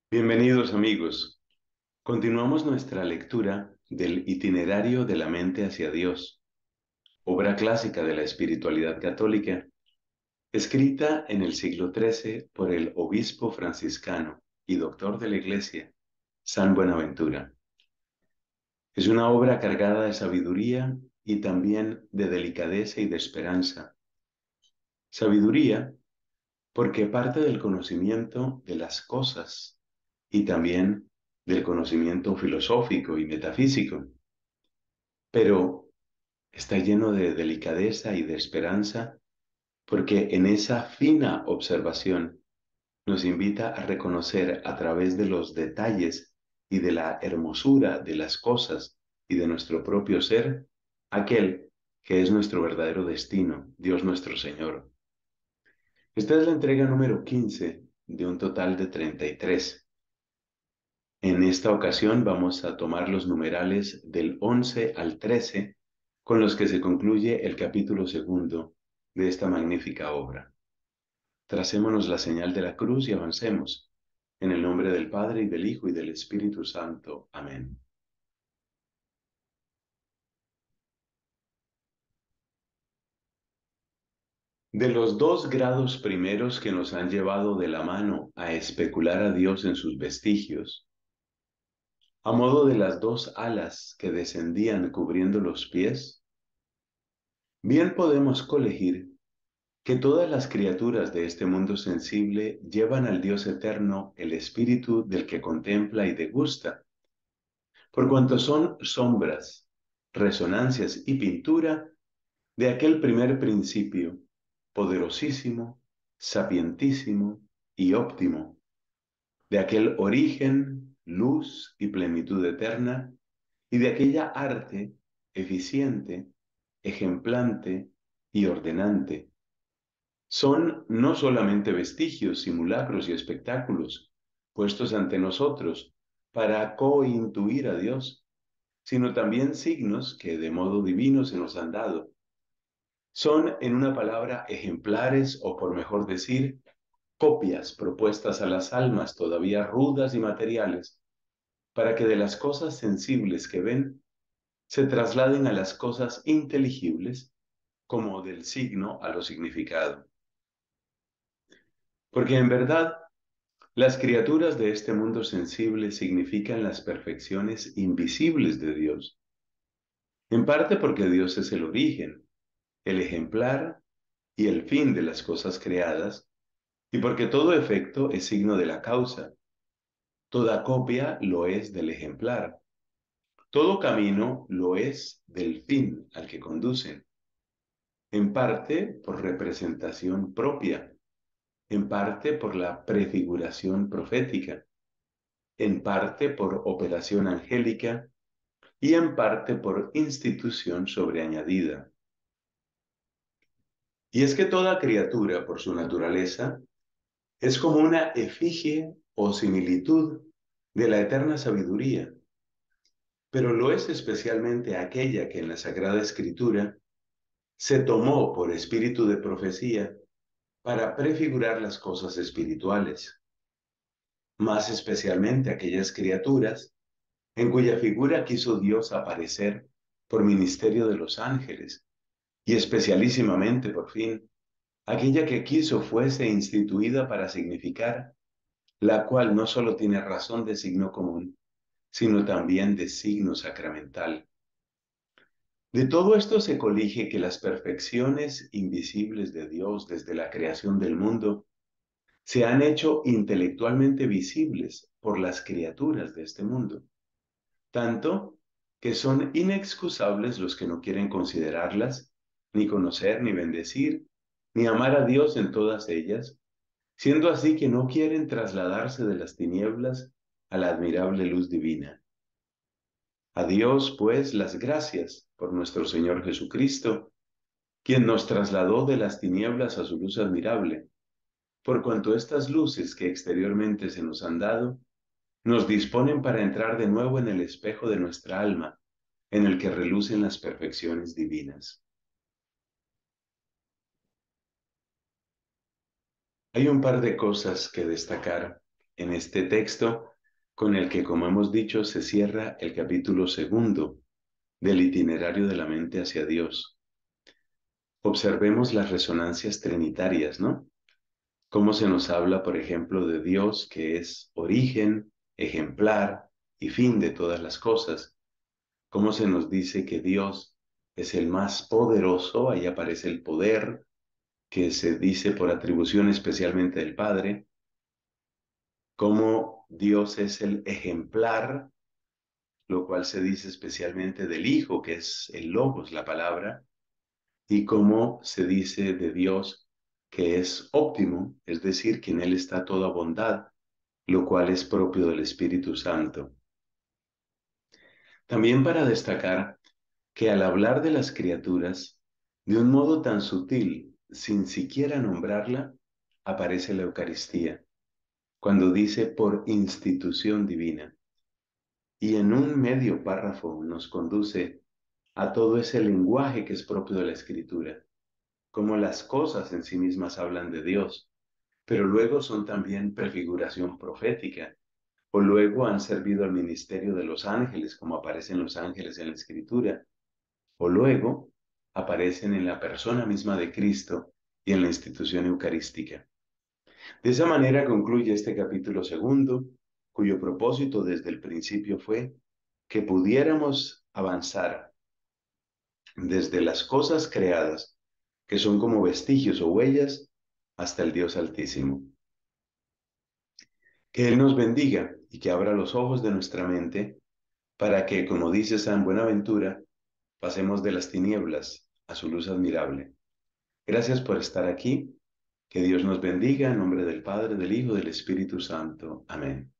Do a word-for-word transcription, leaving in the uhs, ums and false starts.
Bienvenidos amigos. Continuamos nuestra lectura del Itinerario de la mente hacia Dios, obra clásica de la espiritualidad católica, escrita en el siglo trece por el obispo franciscano y doctor de la Iglesia, San Buenaventura. Es una obra cargada de sabiduría y también de delicadeza y de esperanza. Sabiduría porque parte del conocimiento de las cosas y también del conocimiento filosófico y metafísico, pero está lleno de delicadeza y de esperanza porque en esa fina observación nos invita a reconocer a través de los detalles y de la hermosura de las cosas y de nuestro propio ser, aquel que es nuestro verdadero destino, Dios nuestro Señor. Esta es la entrega número quince de un total de treinta y tres. En esta ocasión vamos a tomar los numerales del once al trece, con los que se concluye el capítulo segundo de esta magnífica obra. Tracémonos la señal de la cruz y avancemos. En el nombre del Padre, y del Hijo, y del Espíritu Santo. Amén. De los dos grados primeros que nos han llevado de la mano a especular a Dios en sus vestigios, a modo de las dos alas que descendían cubriendo los pies, bien podemos colegir que todas las criaturas de este mundo sensible llevan al Dios eterno el espíritu del que contempla y degusta, por cuanto son sombras, resonancias y pintura de aquel primer principio, poderosísimo, sapientísimo y óptimo, de aquel origen, luz y plenitud eterna, y de aquella arte eficiente, ejemplante y ordenante. Son no solamente vestigios, simulacros y espectáculos puestos ante nosotros para cointuir a Dios, sino también signos que de modo divino se nos han dado. Son, en una palabra, ejemplares o, por mejor decir, copias propuestas a las almas todavía rudas y materiales, para que de las cosas sensibles que ven se trasladen a las cosas inteligibles, como del signo a lo significado. Porque en verdad, las criaturas de este mundo sensible significan las perfecciones invisibles de Dios, en parte porque Dios es el origen, el ejemplar y el fin de las cosas creadas, y porque todo efecto es signo de la causa, toda copia lo es del ejemplar, todo camino lo es del fin al que conducen, en parte por representación propia, en parte por la prefiguración profética, en parte por operación angélica y en parte por institución sobreañadida. Y es que toda criatura, por su naturaleza, es como una efigie o similitud de la eterna sabiduría, pero lo es especialmente aquella que en la Sagrada Escritura se tomó por espíritu de profecía para prefigurar las cosas espirituales, más especialmente aquellas criaturas en cuya figura quiso Dios aparecer por ministerio de los ángeles, y especialísimamente, por fin, aquella que quiso fuese instituida para significar, la cual no solo tiene razón de signo común, sino también de signo sacramental. De todo esto se colige que las perfecciones invisibles de Dios desde la creación del mundo se han hecho intelectualmente visibles por las criaturas de este mundo, tanto que son inexcusables los que no quieren considerarlas, ni conocer, ni bendecir, ni amar a Dios en todas ellas, siendo así que no quieren trasladarse de las tinieblas a la admirable luz divina. A Dios, pues, las gracias por nuestro Señor Jesucristo, quien nos trasladó de las tinieblas a su luz admirable, por cuanto estas luces que exteriormente se nos han dado, nos disponen para entrar de nuevo en el espejo de nuestra alma, en el que relucen las perfecciones divinas. Hay un par de cosas que destacar en este texto con el que, como hemos dicho, se cierra el capítulo segundo del itinerario de la mente hacia Dios. Observemos las resonancias trinitarias, ¿no? Cómo se nos habla, por ejemplo, de Dios que es origen, ejemplar y fin de todas las cosas. Cómo se nos dice que Dios es el más poderoso, ahí aparece el poder, que se dice por atribución especialmente del Padre. Cómo Dios es el ejemplar, lo cual se dice especialmente del Hijo, que es el Logos, la palabra, y cómo se dice de Dios que es óptimo, es decir, que en Él está toda bondad, lo cual es propio del Espíritu Santo. También para destacar que al hablar de las criaturas, de un modo tan sutil, sin siquiera nombrarla, aparece la Eucaristía, cuando dice por institución divina. Y en un medio párrafo nos conduce a todo ese lenguaje que es propio de la Escritura, como las cosas en sí mismas hablan de Dios, pero luego son también prefiguración profética, o luego han servido al ministerio de los ángeles, como aparecen los ángeles en la Escritura, o luego aparecen en la persona misma de Cristo y en la institución eucarística. De esa manera concluye este capítulo segundo, cuyo propósito desde el principio fue que pudiéramos avanzar desde las cosas creadas, que son como vestigios o huellas, hasta el Dios Altísimo. Que Él nos bendiga y que abra los ojos de nuestra mente para que, como dice San Buenaventura, pasemos de las tinieblas a su luz admirable. Gracias por estar aquí. Que Dios nos bendiga en nombre del Padre, del Hijo y del Espíritu Santo. Amén.